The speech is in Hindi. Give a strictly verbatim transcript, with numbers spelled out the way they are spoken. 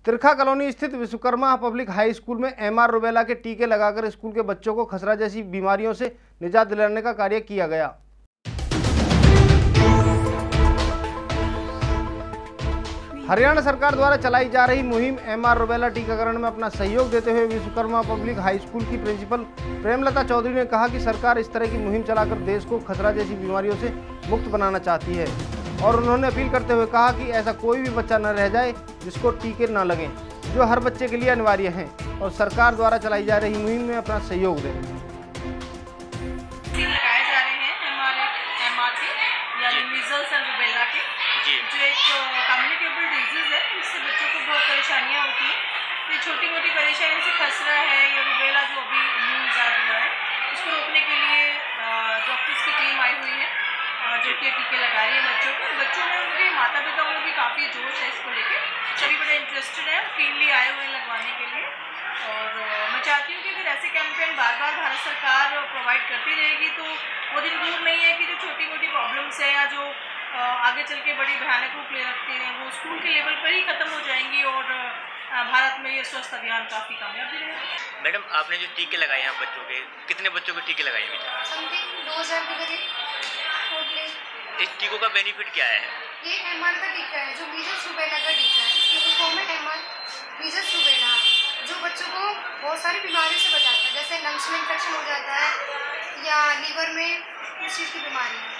तिरखा कॉलोनी स्थित विश्वकर्मा पब्लिक हाई स्कूल में एमआर रूबेला के टीके लगाकर स्कूल के बच्चों को खसरा जैसी बीमारियों से निजात दिलाने का कार्य किया गया। हरियाणा सरकार द्वारा चलाई जा रही मुहिम एमआर रूबेला टीकाकरण में अपना सहयोग देते हुए विश्वकर्मा पब्लिक हाई स्कूल की प्रिंसिपल प्रेमलता चौधरी ने कहा कि सरकार इस तरह की मुहिम चलाकर देश को खसरा जैसी बीमारियों से मुक्त बनाना चाहती है और उन्होंने अपील करते हुए कहा कि ऐसा कोई भी बच्चा न रह जाए जिसको टीके न लगें, जो हर बच्चे के लिए अनिवार्य हैं और सरकार द्वारा चलाई जा रही मुहिम में अपना सहयोग दें। लगाए जा रहे हैं हमारे एमआर के यानी मीजल्स एंड रूबेला के, जो एक कम्युनिकेबल डिजीज है, इससे बच्चों को बहुत परेशानियां होती हैं। ये छोटी मोटी परेशानी से खसरा है या रूबेला जो अभी न्यू इजाद हुआ है, इसको रोकने के लिए डॉक्टर्स की टीम आई हुई है जो कि टीके लगा रही है बच्चों को। बच्चों में उनके माता पिताओं में भी काफ़ी जोश है इसको लेके, सभी बड़े इंटरेस्टेड है, फील्डली आए हुए हैं लगवाने के लिए। और मैं चाहती हूँ कि अगर ऐसे कैंपेन बार बार भारत सरकार प्रोवाइड करती रहेगी तो वो दिन दूर नहीं है कि जो छोटी मोटी प्रॉब्लम्स है या जो आगे चल के बड़ी भयानक रूप ले रखते हैं वो स्कूल के लेवल पर ही खत्म हो जाएंगी और भारत में ये स्वस्थ अभियान काफ़ी कामयाबी रहेगा। मैडम, आपने जो टीके लगाए हैं बच्चों के, कितने बच्चों के टीके लगाए हैं? समथिंग दो हज़ार के करीब। इस टीकों का बेनिफिट क्या है? ये एमआर का टीका है जो मीजल्स रूबेला का टीका है। इसकी फुल फॉर्म है एमआर मीजल्स रूबेला, जो बच्चों को बहुत सारी बीमारियों से बचाता है, जैसे लंग्स में इन्फेक्शन हो जाता है या लीवर में उस चीज़ की बीमारी है।